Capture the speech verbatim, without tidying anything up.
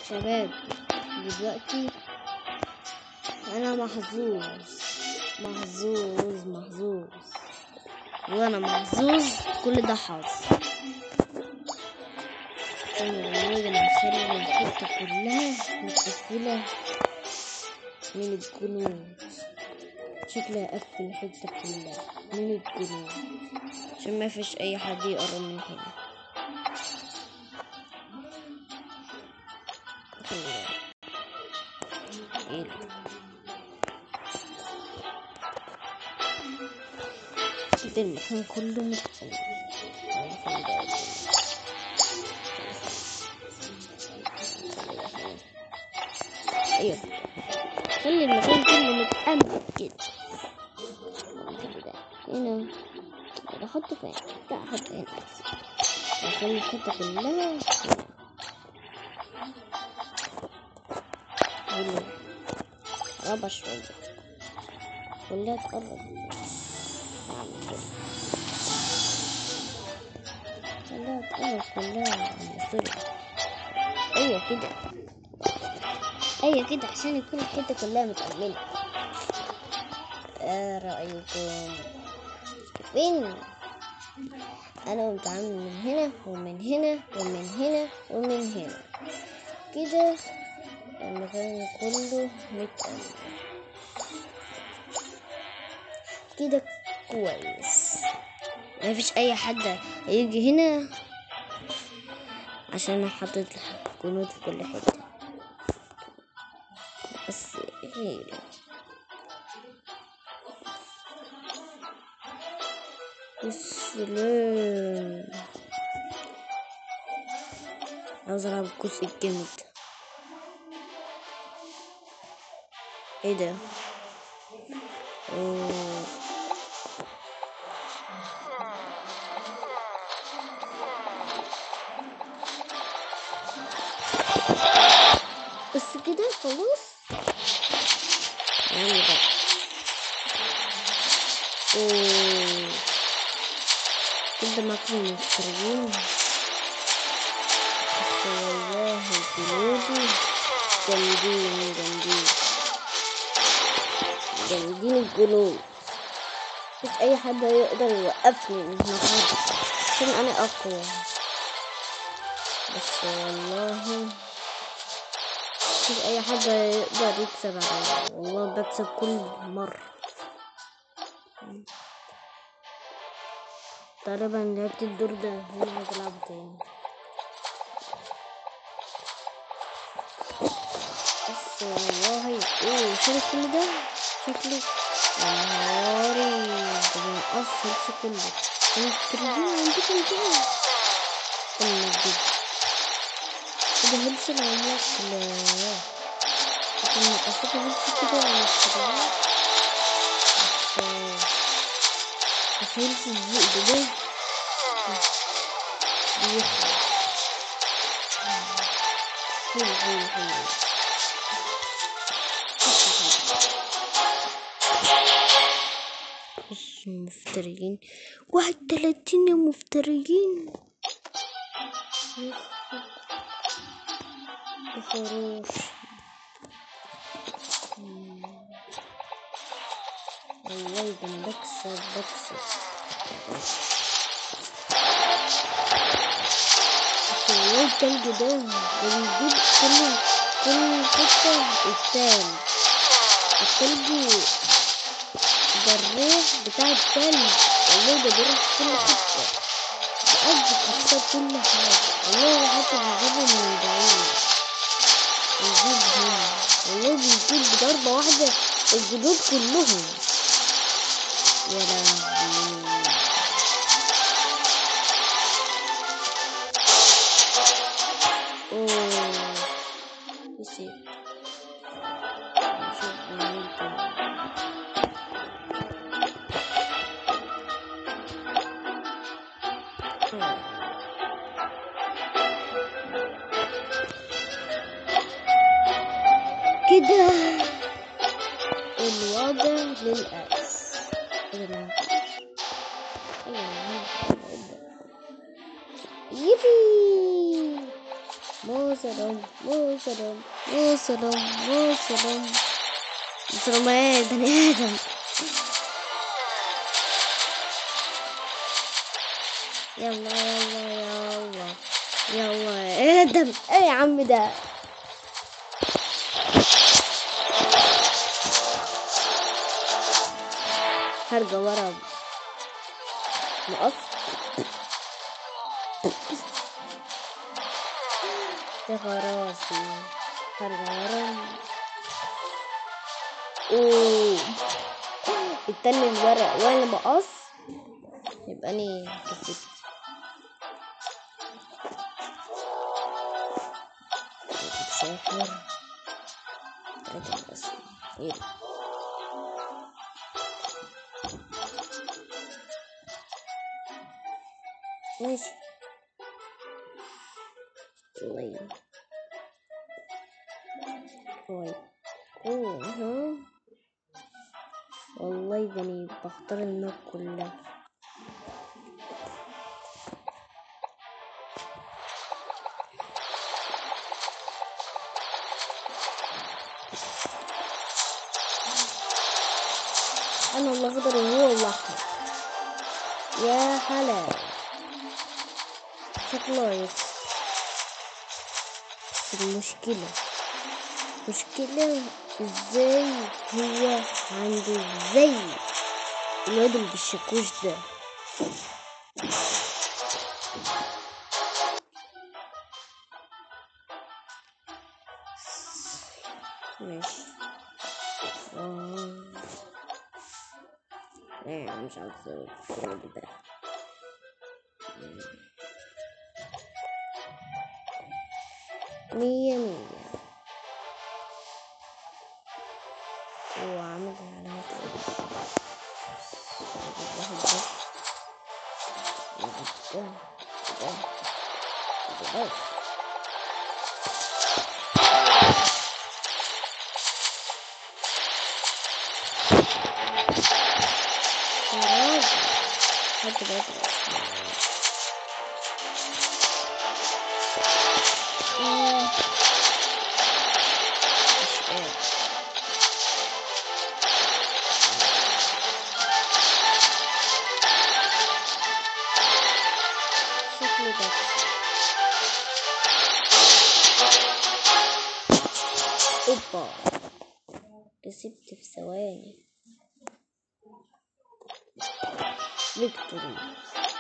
شباب دلوقتي انا محظوظ محظوظ محظوظ وانا محظوظ، كل ده حظ. والله انا هخلي الحته كلها متقفله من الجنود، شكلي هقفل الحته كلها من الجنود عشان ما فيش اي حد يقرب من هنا. كده المكان كله متقفل. ايوه خلي المكان كله متأمن كده. هنا ده احط فين؟ لا احط هنا احسن. اخلي الحته كلها هنا. قربها شويه كلها تقرب. اعمل كده كلها تقرب كلها على سوري. ايوه كده ايوه كده عشان يكون الحته كلها متأمنة. ايه رأيكم؟ فين انا متعامل من هنا ومن هنا ومن هنا ومن هنا كده المكان كله متأمن كده كويس. مفيش اي حد هيجي هنا عشان انا حاطط جنود في كل حته. بس هي السلام. عاوز العب الجزء الجامد. ايه ده؟ اوه بس كده خلاص يعني بقى. اوه كده معاكم مفترين. بس والله جنودي جامدين جامدين جامدين الجنود. مش اي حد يقدر يوقفني من هنا عشان انا اقوى. بس والله مش اي حد يقدر يكسب علي. والله بكسب كل مرة. تقريبا لعبت الدور ده هنا هتلعبه تاني. بس والله ايه شايف كل ده شكله نهاري ده بنقص كله. مسترجين عندكم كده كنا جد كده هلس العملاق. لا كنا قصتي هلس كده مسترجين. بس هلس الزئب ده بيخلص. حلو حلو حلو. بص مفترين واحد تلاتين مفترين. خروف والله ده بكسب بكسب. والله التلج ده بيجيب كل كل حتة التلج. التلج ده الريح بتاع التلج. والله ده بيروح كل حتة بقضي كسر كل حاجة. والله حتى بيجيبه من بعيد بيجيب هنا. والله بيجيب بضربة واحدة الجنود كلهم. يا لهوي اوه نسيت نشوف ممكن كده الوضع للأسف. كده ما ينفعش. يبي موز موسرم موسرم موسرم موسرم موسرم ايه بني ادم. يلا يلا يلا يلا ايه ده ايه يا عم ده. هرجع ورا مقص يا خراسي. هرجع ورا. اوه التاني الورق وانا مقص يبقى اني كسبت. ساحر بس يلا ماشي. طيب طيب اوه ها والله بني بختار الماب كلها. انا والله اخضر وهو الاحمر. يا حلا شكله يس. المشكلة مشكلة ازاي هو عنده زي الواد اللي بالشاكوش ده. ماشي اه ايه مش عارف الكلام ده. مية مية وعامل علامات واحد بس. ده ده ده بس. هات بقى شكله ده اوبا كسبت في ثواني. فيكتوري.